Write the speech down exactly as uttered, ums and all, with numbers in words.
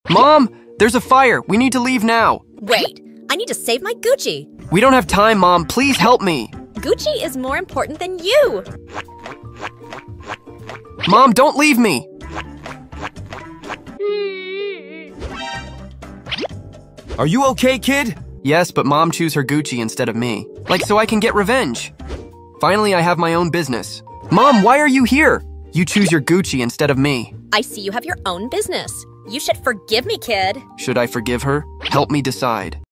Mom, there's a fire. We need to leave now. Wait, I need to save my Gucci. We don't have time, Mom. Please help me. Gucci is more important than you. Mom, don't leave me. Are you okay, kid? Yes, but Mom chose her Gucci instead of me. Like, so I can get revenge. Finally, I have my own business. Mom, why are you here? You choose your Gucci instead of me. I see you have your own business. You should forgive me, kid. Should I forgive her? Help me decide.